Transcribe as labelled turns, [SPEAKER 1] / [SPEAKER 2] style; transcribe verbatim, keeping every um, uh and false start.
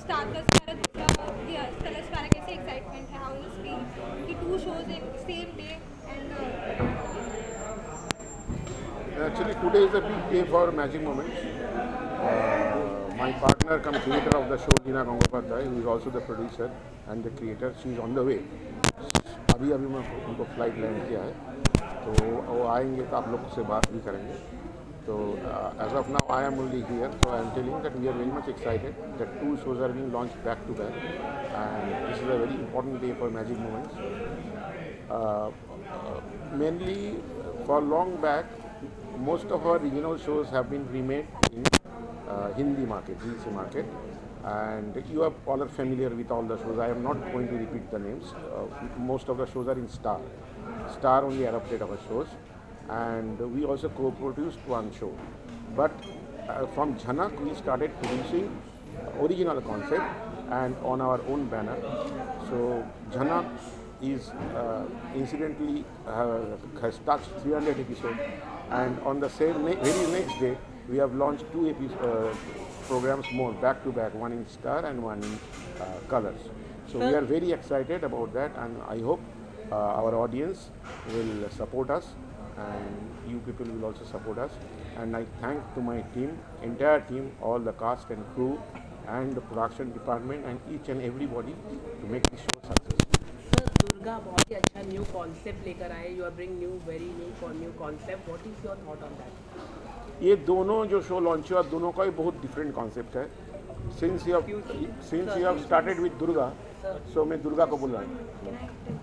[SPEAKER 1] Star plus का दूसरा colours वाला कैसे एक्साइटमेंट है, हाउ यू फील कि two shows in same day and
[SPEAKER 2] Actually, today is a big day for Magic Moments. Uh, my partner, come creator of the show, Dina Gangopadhyay, who is also the producer and the creator, she is on the way. अभी अभी मैं उनको flight land किया है, तो वो आएंगे तो आप लोग से बात भी करेंगे. So uh, as of now, I am only here, so I am telling that we are very much excited that two shows are being launched back to back, and this is a very important day for Magic Moments. Uh, uh, mainly, for long back, most of our regional shows have been remade in uh, Hindi market, G C market, and you are all are familiar with all the shows. I am not going to repeat the names. Uh, most of the shows are in Star. Star only adapted our shows, and we also co-produced one show. But uh, from Jhanak, we started producing original concept and on our own banner. So Jhanak is uh, incidentally uh, has touched three hundred episodes, and on the same ne very next day we have launched two uh, programs more back to back, one in Star and one in uh, Colors. So we are very excited about that, and I hope uh, our audience will support us, and you people will also support us. And I thank to my team, entire team, all the cast and crew and the production department and each and everybody to make this show successful.
[SPEAKER 3] Durga बहुत ही अच्छा new concept लेकर आए. You are bring new very new new concept. What is your thought on that?
[SPEAKER 2] ये दोनों जो show launch हुआ, दोनों का ही बहुत डिफरेंट कॉन्सेप्ट है. Since you since you have started with Durga, so मैं दुर्गा को बोल रहा हूँ.